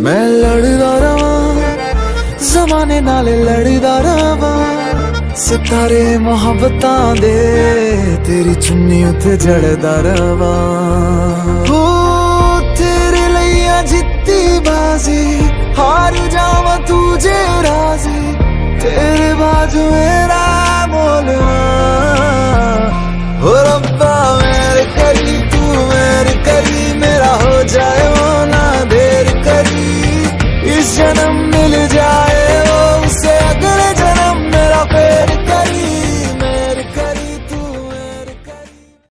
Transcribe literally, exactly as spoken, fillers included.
मैं लड़दा रवा ज़माने नाल लड़दा रवा, सितारे मोहब्बतां दे तेरी चुन्नी उत्ते जड़दा रवा। हो तेरे लैया जित्ती बाजी, हार जावा तू जे राजी, तेरे बाजू मेरा मोल